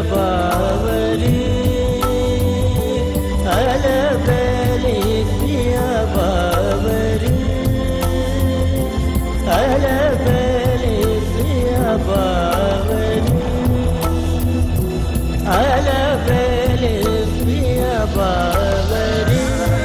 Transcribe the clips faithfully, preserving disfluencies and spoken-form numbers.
बावरी अलबेली पिया बावरी अलबेली पिया बावरी अलबेली पिया बावरी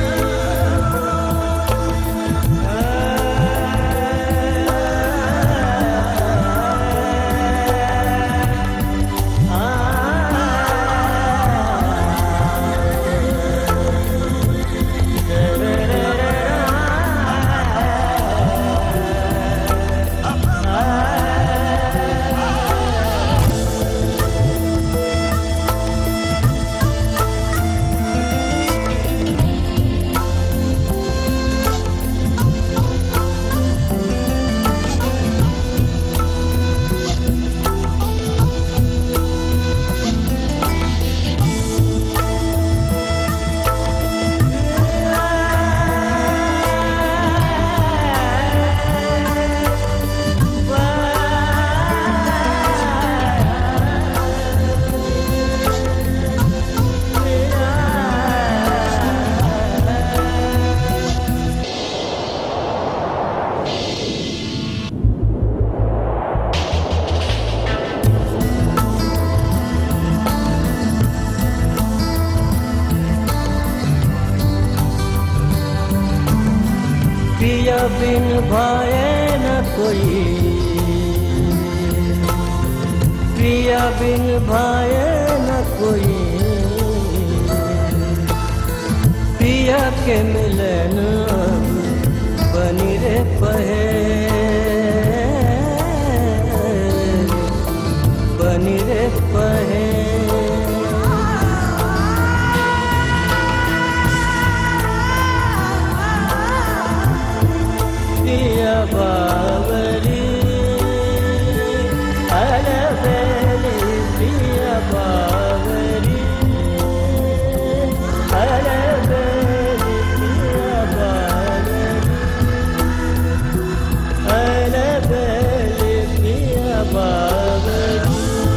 पिया बिन भाए न कोई पिया बिन भाए न कोई पिया के मिलन बनी रे पहे बनी रे पहे पिया बावरी अलबेली पिया बावरी अलबेली पिया बावरी अलबेली पिया बावरी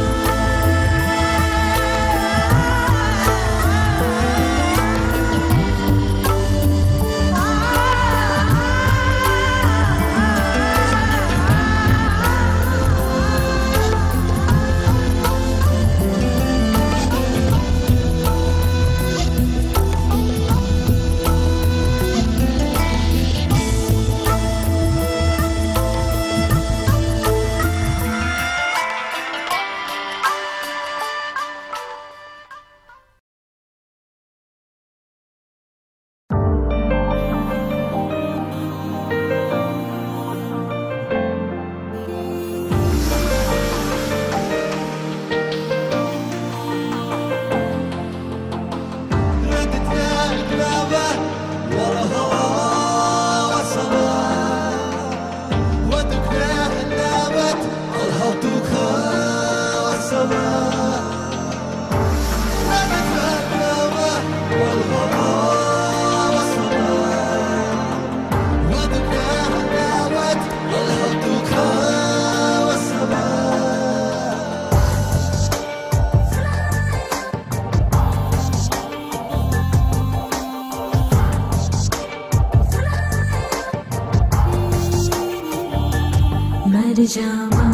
मर जावा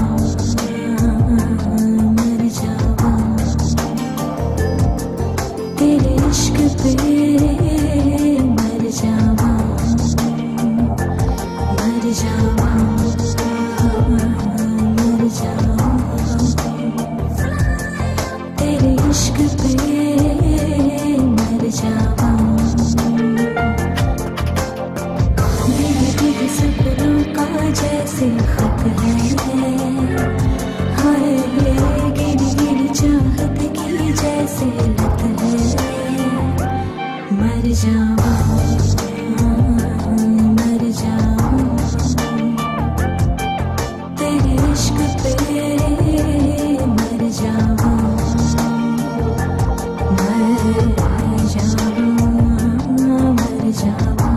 मर जावा तेरे इश्क पे मर जावा मर जावा मर जावा तेरे इश्क पे मर जावा मेरे सपनों का जैसे खत है हाय गिरी गिरी चाहत की जैसे लत है मर जावा मर जावा तेरे इश्क पे मर जावा मर जावा मर जावा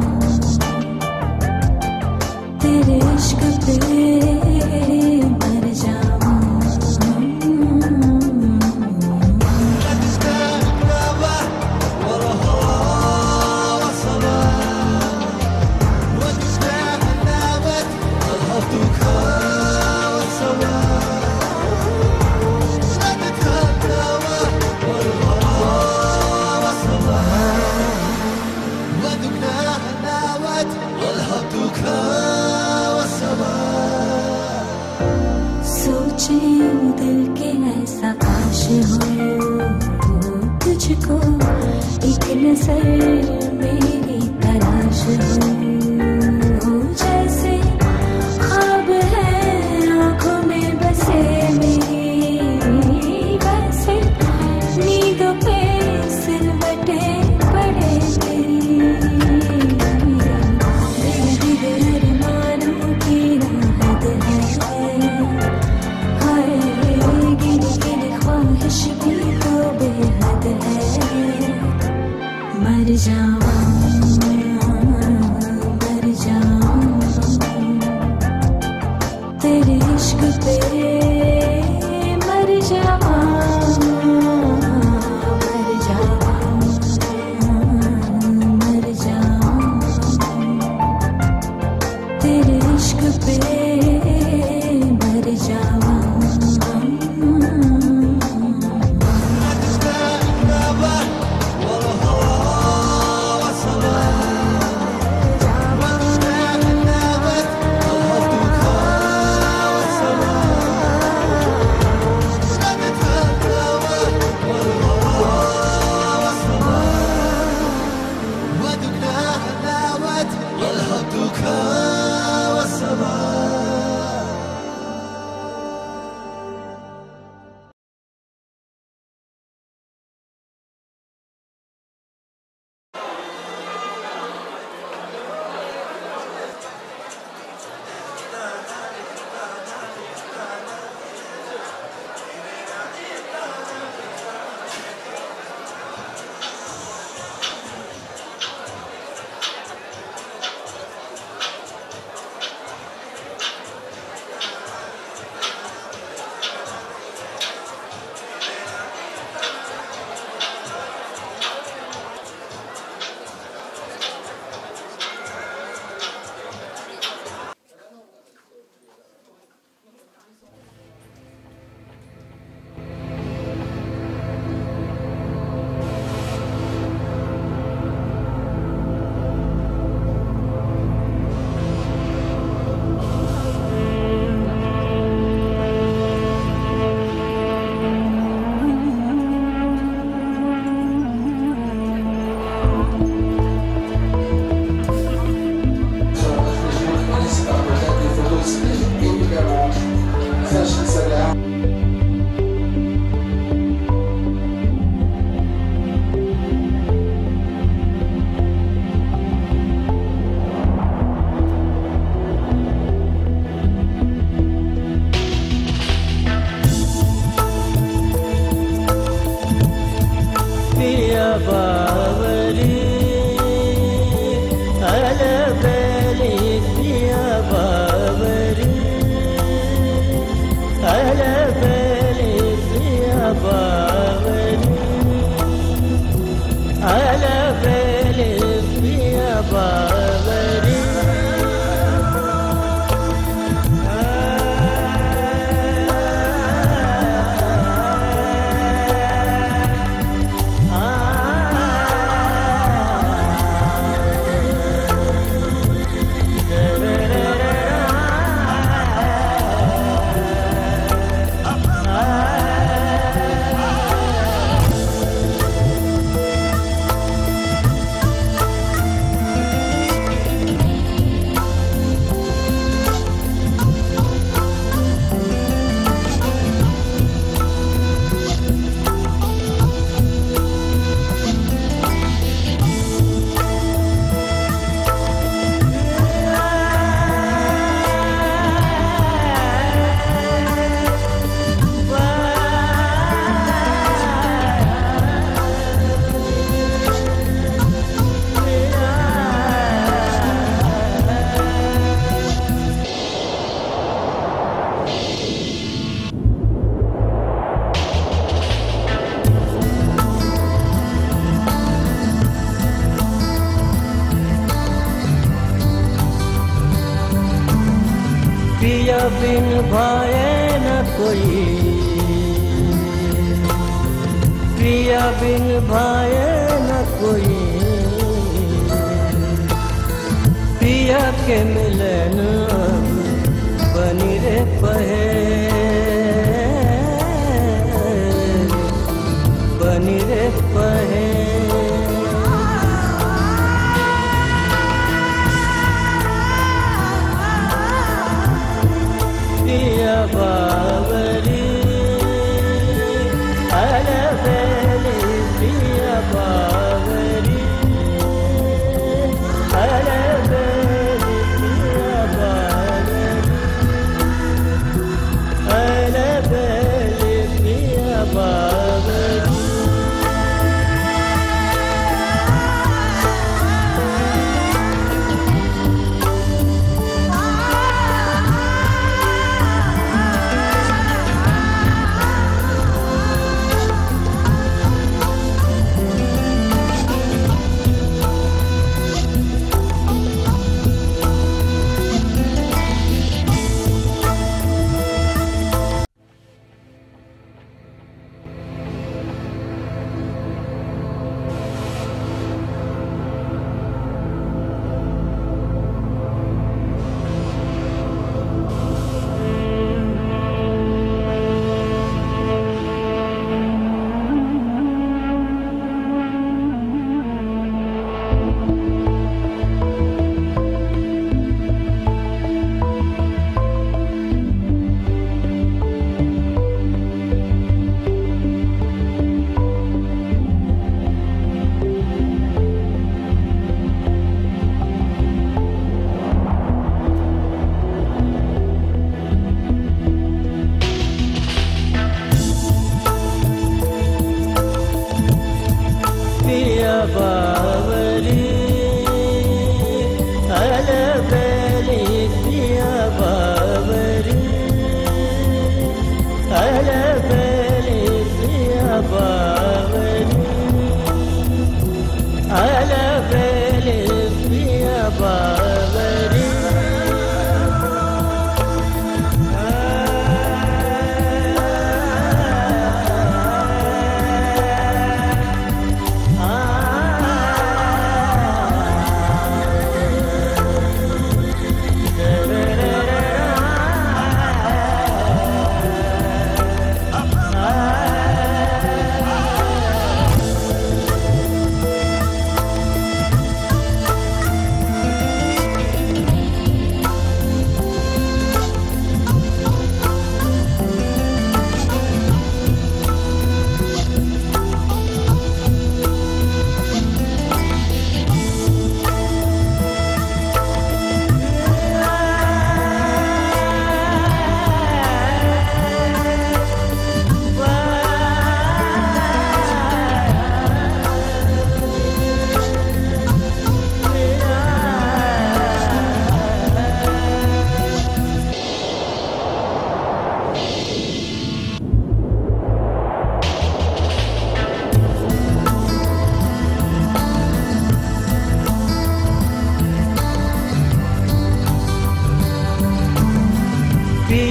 तेरे इश्क पे मर जावा इश्क पे मर जावा मर जावा मर जावा तेरे इश्क पे मर जावा पिया बिन भाए न कोई, पिया बिन भाए न कोई, पिया के मिलन बनी रे पहे, बनी रे पहे। पिया बावरी अलबेली, पिया बावरी अलबेली, पिया बावरी अलबेली, पिया बावरी।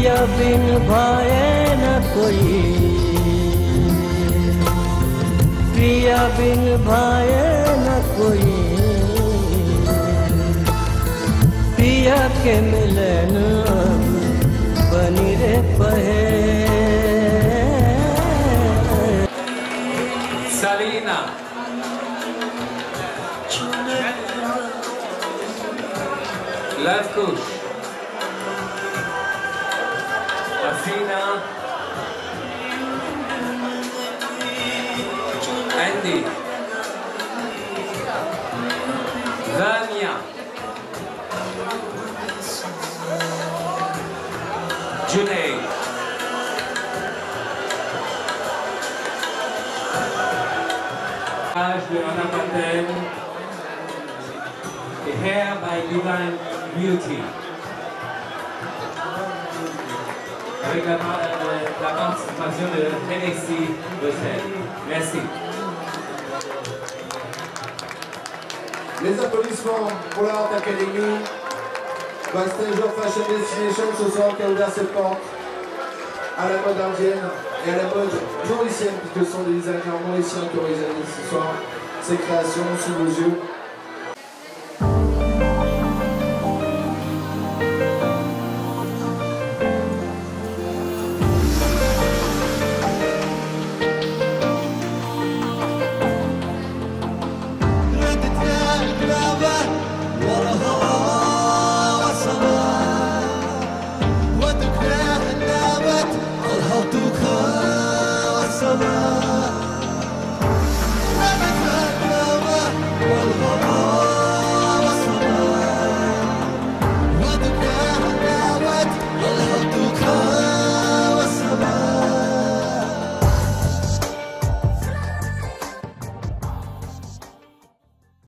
प्रिया बिन भाए न कोई, प्रिया बिन भाए न कोई, प्रिया के मिलन बनी रे पहे। Salina, Love Kush, Asina, Andy, Zania, Junaid, de Anna Patten et Hair by Divine Beauty. Avec la, la participation de Tennessee Bruxelles. Merci. Les applaudissements pour la Art Academy. Backstage of Fashion Destination ce soir qui a ouvert ses portes à la mode indienne et à la mode mauricienne, puisque ce sont des designers mauriciens qui ont réalisé ce soir ces créations sous vos yeux.